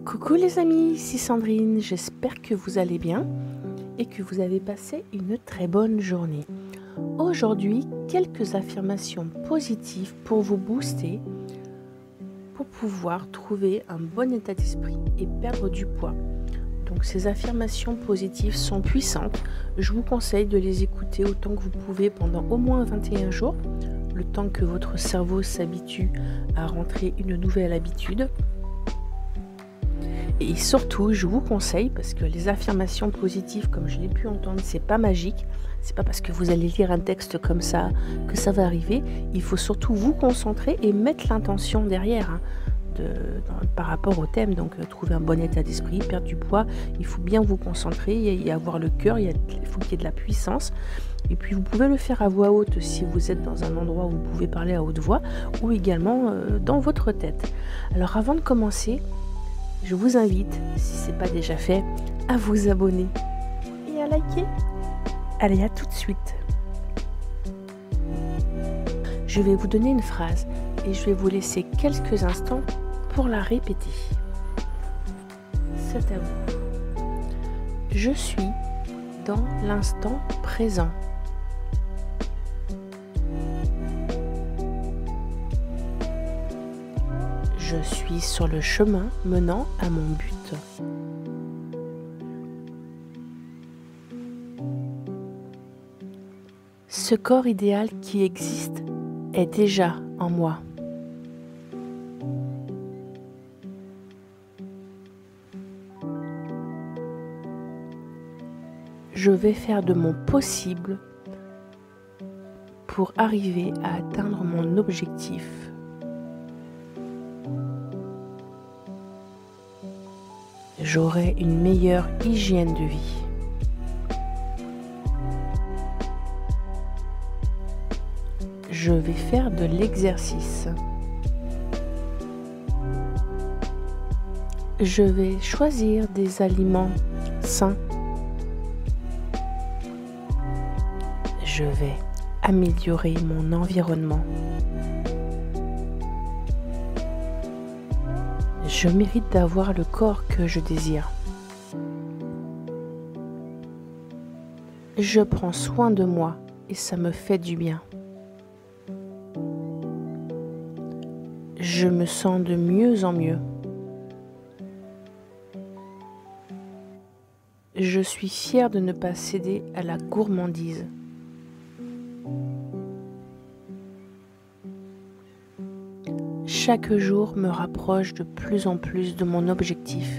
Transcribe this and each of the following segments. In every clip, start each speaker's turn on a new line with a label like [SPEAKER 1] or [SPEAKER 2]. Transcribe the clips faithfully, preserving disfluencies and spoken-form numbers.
[SPEAKER 1] Coucou les amis, ici Sandrine, j'espère que vous allez bien et que vous avez passé une très bonne journée. Aujourd'hui, quelques affirmations positives pour vous booster, pour pouvoir trouver un bon état d'esprit et perdre du poids. Donc ces affirmations positives sont puissantes, je vous conseille de les écouter autant que vous pouvez pendant au moins vingt et un jours, le temps que votre cerveau s'habitue à rentrer une nouvelle habitude. Et surtout, je vous conseille, parce que les affirmations positives, comme je l'ai pu entendre, c'est pas magique. C'est pas parce que vous allez lire un texte comme ça que ça va arriver. Il faut surtout vous concentrer et mettre l'intention derrière hein, de, dans, par rapport au thème. Donc, euh, trouver un bon état d'esprit, perdre du poids. Il faut bien vous concentrer et, et avoir le cœur. Il, il faut qu'il y ait de la puissance. Et puis, vous pouvez le faire à voix haute si vous êtes dans un endroit où vous pouvez parler à haute voix ou également euh, dans votre tête. Alors, avant de commencer, je vous invite, si ce n'est pas déjà fait, à vous abonner et à liker. Allez, à tout de suite. Je vais vous donner une phrase et je vais vous laisser quelques instants pour la répéter. C'est à vous. Je suis dans l'instant présent. Je suis sur le chemin menant à mon but. Ce corps idéal qui existe est déjà en moi. Je vais faire de mon possible pour arriver à atteindre mon objectif. J'aurai une meilleure hygiène de vie. Je vais faire de l'exercice. Je vais choisir des aliments sains. Je vais améliorer mon environnement. Je mérite d'avoir le corps que je désire. Je prends soin de moi et ça me fait du bien. Je me sens de mieux en mieux. Je suis fière de ne pas céder à la gourmandise. Chaque jour me rapproche de plus en plus de mon objectif.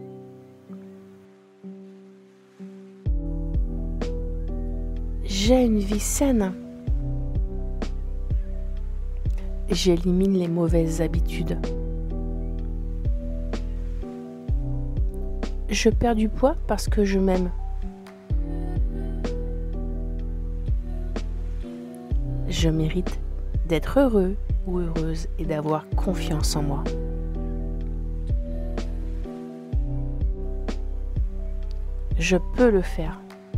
[SPEAKER 1] J'ai une vie saine. J'élimine les mauvaises habitudes. Je perds du poids parce que je m'aime. Je mérite d'être heureux ou heureuse et d'avoir confiance en moi. Je peux le faire.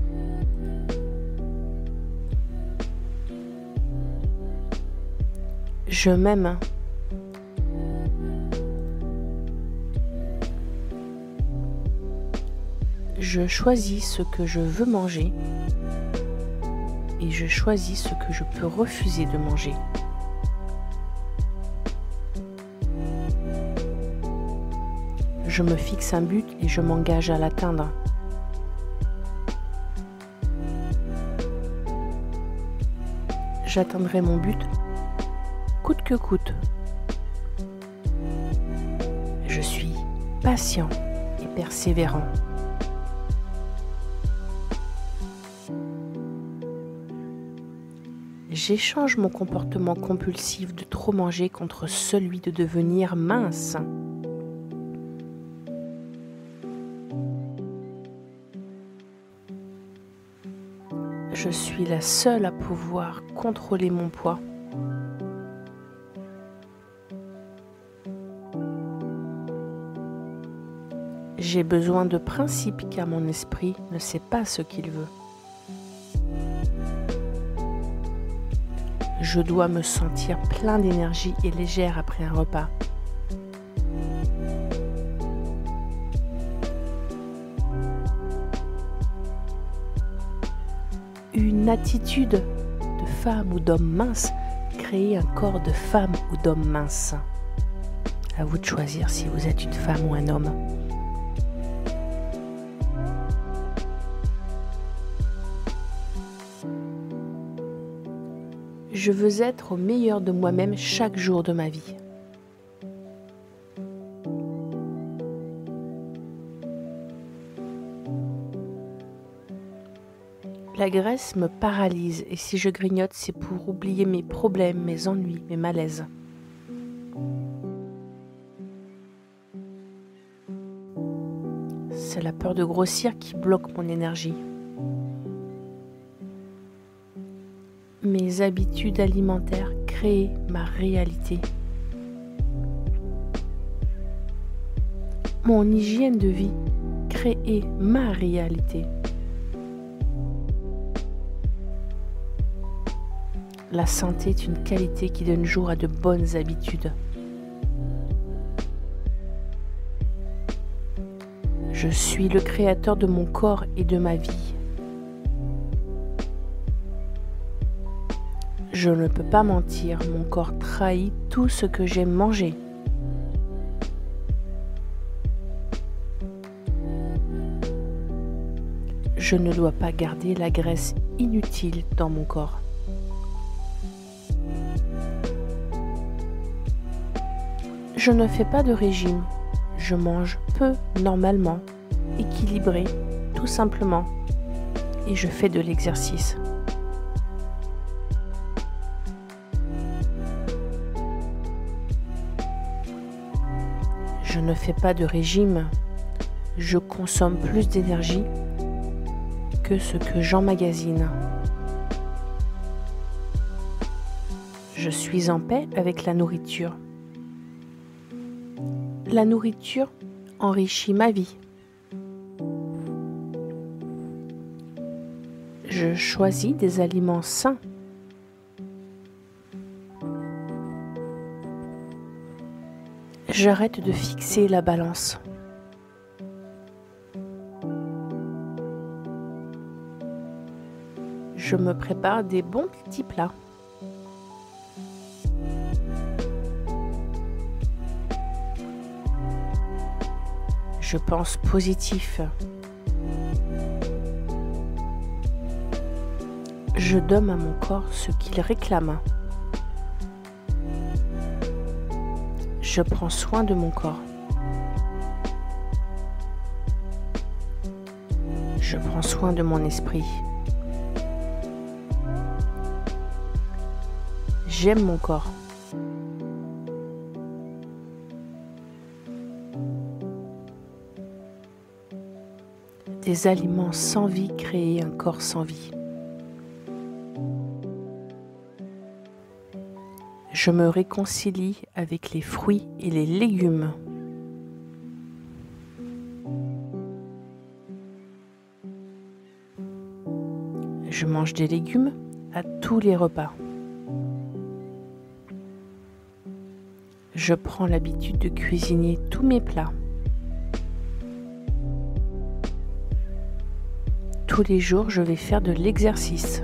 [SPEAKER 1] Je m'aime. Je choisis ce que je veux manger et je choisis ce que je peux refuser de manger. Je me fixe un but et je m'engage à l'atteindre. J'atteindrai mon but coûte que coûte. Je suis patient et persévérant. J'échange mon comportement compulsif de trop manger contre celui de devenir mince. Je suis la seule à pouvoir contrôler mon poids. J'ai besoin de principes car mon esprit ne sait pas ce qu'il veut. Je dois me sentir plein d'énergie et légère après un repas. une attitude de femme ou d'homme mince, créez un corps de femme ou d'homme mince. À vous de choisir si vous êtes une femme ou un homme. Je veux être au meilleur de moi-même chaque jour de ma vie. La graisse me paralyse et si je grignote, c'est pour oublier mes problèmes, mes ennuis, mes malaises. C'est la peur de grossir qui bloque mon énergie. Mes habitudes alimentaires créent ma réalité. Mon hygiène de vie crée ma réalité. La santé est une qualité qui donne jour à de bonnes habitudes. Je suis le créateur de mon corps et de ma vie. Je ne peux pas mentir, mon corps trahit tout ce que j'aime manger. Je ne dois pas garder la graisse inutile dans mon corps. Je ne fais pas de régime, je mange peu normalement, équilibré, tout simplement, et je fais de l'exercice. Je ne fais pas de régime, je consomme plus d'énergie que ce que j'emmagasine. Je suis en paix avec la nourriture. La nourriture enrichit ma vie. Je choisis des aliments sains. J'arrête de fixer la balance. Je me prépare des bons petits plats. Je pense positif. Je donne à mon corps ce qu'il réclame. Je prends soin de mon corps. Je prends soin de mon esprit. J'aime mon corps. Des aliments sans vie créent un corps sans vie. Je me réconcilie avec les fruits et les légumes. Je mange des légumes à tous les repas. Je prends l'habitude de cuisiner tous mes plats. Tous les jours, je vais faire de l'exercice.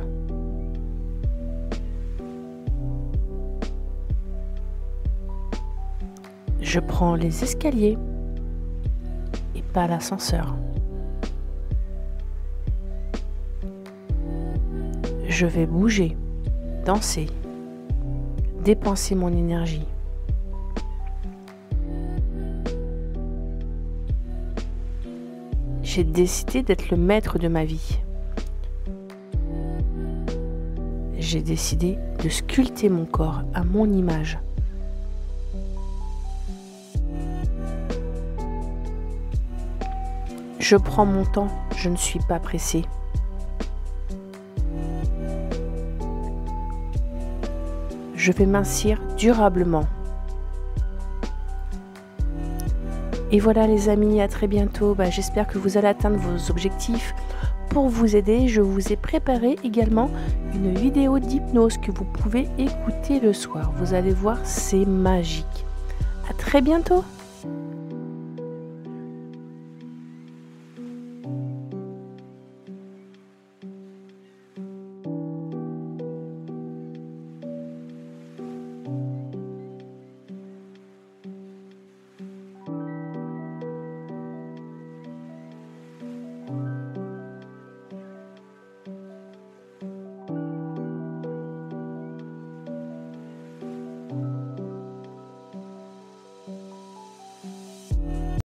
[SPEAKER 1] Je prends les escaliers et pas l'ascenseur. Je vais bouger, danser, dépenser mon énergie. J'ai décidé d'être le maître de ma vie. J'ai décidé de sculpter mon corps à mon image. Je prends mon temps, je ne suis pas pressée. Je vais mincir durablement. Et voilà les amis, à très bientôt. Bah, j'espère que vous allez atteindre vos objectifs. Pour vous aider, je vous ai préparé également une vidéo d'hypnose que vous pouvez écouter le soir. Vous allez voir, c'est magique. À très bientôt.